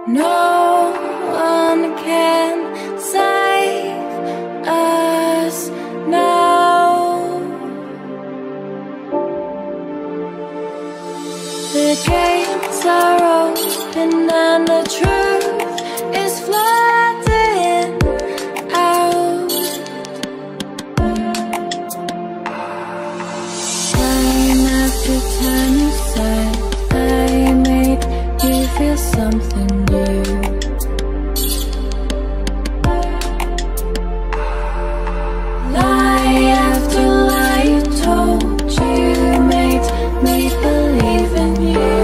No one can save us now. The gates are open and the truth is flooding out. Time after time you said I made you feel something new. Lie after lie you told, you made me believe in you.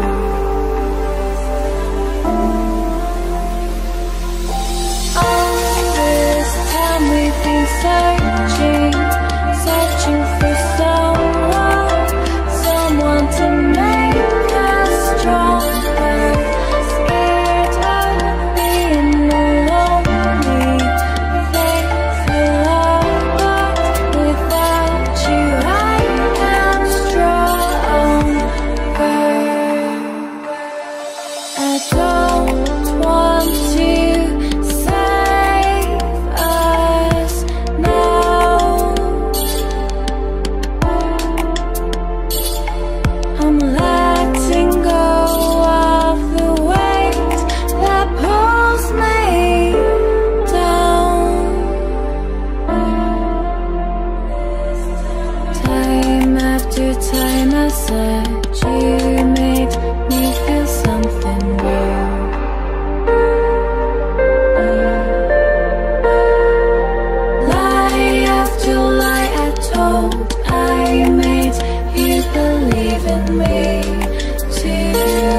All this time we've been searching, searching for someone, someone to make us stronger. Scared of being lonely, faithful love, but without you I am stronger. I don't want to save us now. I'm letting go of the weight that pulls me down. Time after time I said you made me feel something new. Lie after lie I told, I made you believe in me too.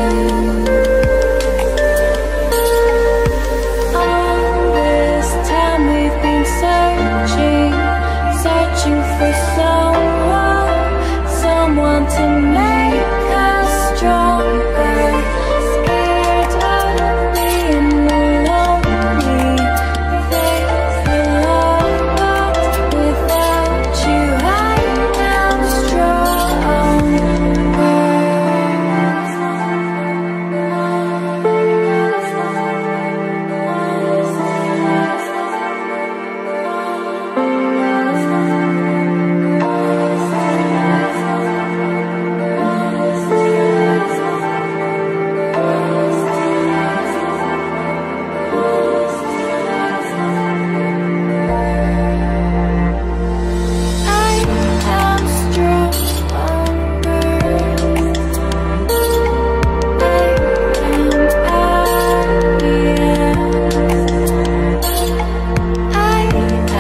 All this time we've been searching, searching for someone, someone to make us stronger. Scared of being lonely, faithful love, but without you I am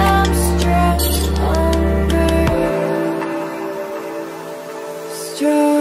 stronger.